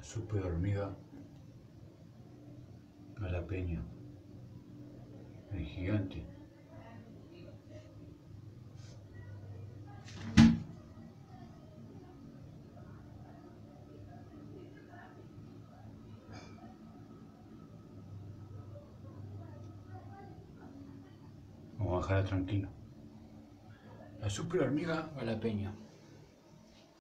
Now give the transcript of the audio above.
Supe de hormiga a la peña, el gigante. Vamos a dejarla tranquila. La supe de hormiga a la peña.